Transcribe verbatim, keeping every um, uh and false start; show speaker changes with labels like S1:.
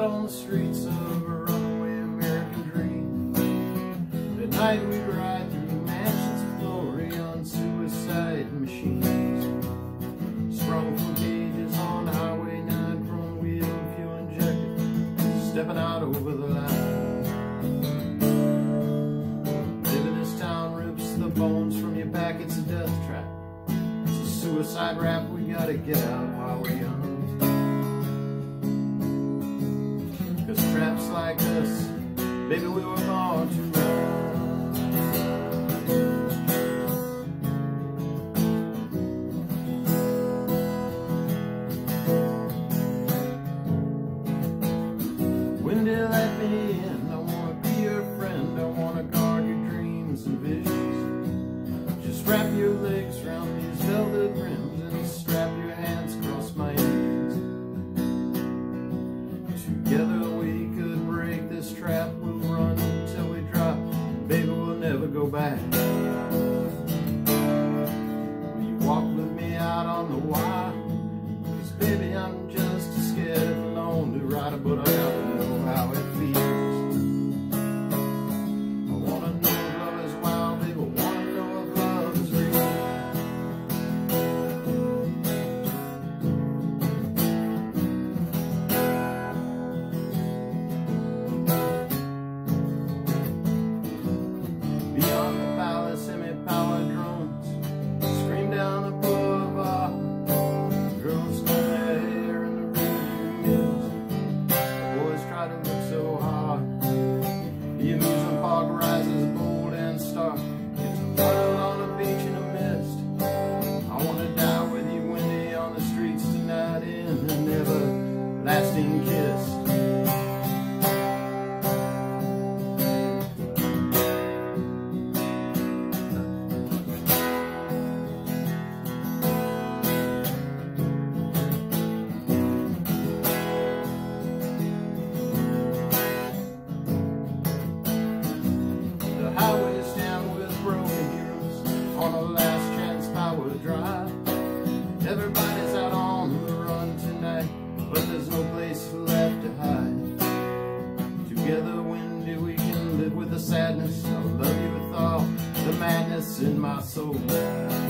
S1: on the streets of a runaway American dream. At night we'd ride through mansions of glory on suicide machines, sprung from cages on Highway nine, chrome wheel, fuel injected, stepping out over the line. Living this town rips the bones from your back, it's a death trap. It's a suicide rap, we gotta get out while we're young. Cause traps like us, baby, we were born to run. When they let me in, I wanna be your friend, I wanna guard your dreams and visions. Just wrap your legs around these velvet rims and strap your hands across my knees. Together we could break this trap, we'll run until we drop, baby, we'll never go back. Will you walk with me out on the wire? Cause baby, I'm just too scared and alone to ride it, but I gotta know how it feels. I wanna know if love is wild, baby, I wanna know if love is real. Beyond the palace, semi-powered drones scream down the boulevard. Girls comb their hair in the rearview mirrors. The boys try to look so hard. The amusement park rises bold and stark. It's a puddle on a beach in a mist. I wanna die with you, Wendy, on the streets tonight in an everlasting kiss. The highway's down with broken heroes on a last chance power drive. Everybody's out on the run tonight, but there's no place left to hide. Together, Wendy, we can live with the sadness. I'll love you with all the madness in my soul.